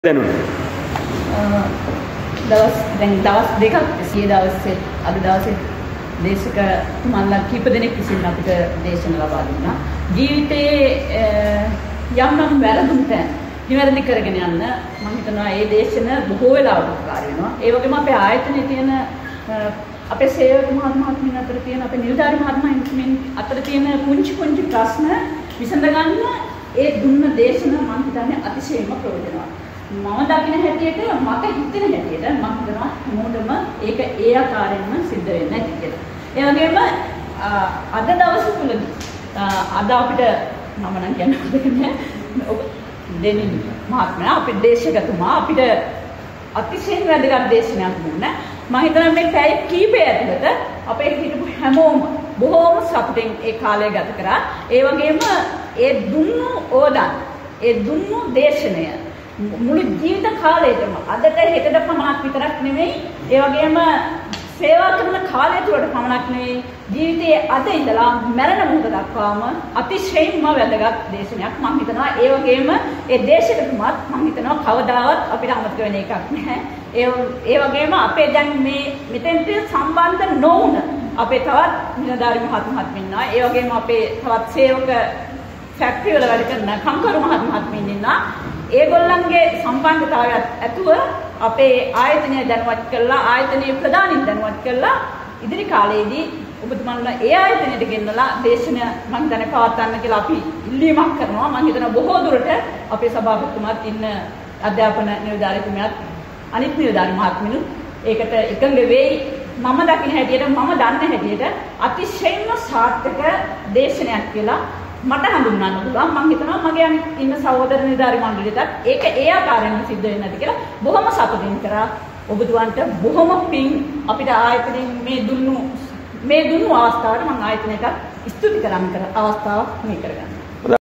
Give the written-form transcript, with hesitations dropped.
දවස් දෙකක් සිය දවසේ අද දවසේ දේශක තුමන්ලා කීප දෙනෙක් විසින් අපිට දේශන ලබා දුන්නා. ජීවිතයේ යම් යම් වැරදුම් තැන් නිවැරදි කරගෙන යන්න මම හිතනවා මේ දේශන බොහෝ වෙලාවට උපකාර වෙනවා. ඒ වගේම අපේ ආයතනයේ තියෙන අපේ සේවක මහත්මයන් අතර තියෙන අපේ නිලධාරි මහත්මයන් අතර තියෙන පුංචි ප්‍රශ්න විසඳ ගන්න ඒ දුන්න දේශන මම හිතන්නේ අතිශයින්ම ප්‍රයෝජනවත්. මම දකින හැටියට මට හිතෙන හැටියට මම හිතනවා හැමෝටම ඒක ඒ ආකාරයෙන්ම සිද්ධ වෙන්නේ නැති කියලා. ඒ වගේම අද දවස් තුලදී අද අපිට මම නම් කියන්නේ ඔබ දෙනින් මහත්මයා අපේ දේශකතුමා අපිට අතිශයින් වැදගත් දේශනයක් දුන්නා. මම හිතනවා මේ පැය කීපය ඇතුළත අපේ හිටපු හැමෝම බොහෝම සතුටින් ඒ කාලය ගත කරා. ඒ වගේම ඒ දුන්නු ඕදන් ඒ දුන්නු දේශනය මුළු ජීවිත කාලයටම අදට හෙටට පමණක් විතරක් නෙවෙයි ඒ වගේම සේවා කරන කාලය තුළට පමණක් නෙවෙයි ජීවිතයේ අද ඉඳලා මරණ මොහොත දක්වාම අතිශයින්ම වැදගත් දේශනයක් මම හිතනවා. ඒ වගේම ඒ දේශකතුමාත් මම හිතනවා කවදාවත් අපිට අමතක වෙන එකක් නැහැ. ඒ වගේම අපේ දැන් මේ මෙතෙන්ට සම්බන්ධ නොවුන අපේ තවත් නිලධාරි මහත්මයන් ඉන්නවා. ඒ වගේම අපේ තවත් සේවක ෆැක්ටරි වල වැඩ කරන කම්කරු මහත්මයන් ඉන්නවා. ඒගොල්ලන්ගේ සම්බන්ධතාවයත් ඇතුව අපේ ආයතනය දැනුවත් කළා ආයතනයේ ප්‍රධානීන් දැනුවත් කළා ඉදිරි කාලයේදී ඔබතුමන්ලා ඒ ආයතනයට ගෙන්නලා දේශන මම හිතන්නේ පවත්වන්න කියලා අපි ඉල්ලීමක් කරනවා. මම හිතනවා බොහෝ දුරට අපේ සභාපතිතුමාත් ඉන්න අධ්‍යාපන නිලධාරීතුමියත් අනිත් නිලධාරි මහත්මියනුත් ඒකට එකඟ වෙයි. මම දකින හැටියට මම දන්න හැටියට අතිශයින්ම සාර්ථක දේශනයක් කියලා මට හඳුන්වන්න පුළුවන්. මම හිතනවා මගේ අනිත් ඉන්න සහෝදර නිලධාරි මණ්ඩලයටත් ඒක ඒ ආකාරයෙන් සිද්ධ වෙන්නේ නැති කියලා බොහොම සතුටින් කරා. ඔබතුමන්ට බොහොම පිං අපිට ආයතනයෙන් මේ දුන්නු අවස්ථාවට මම ආයතනයට ස්තුති කරන්න අවස්ථාවක් මේ කරගන්නවා.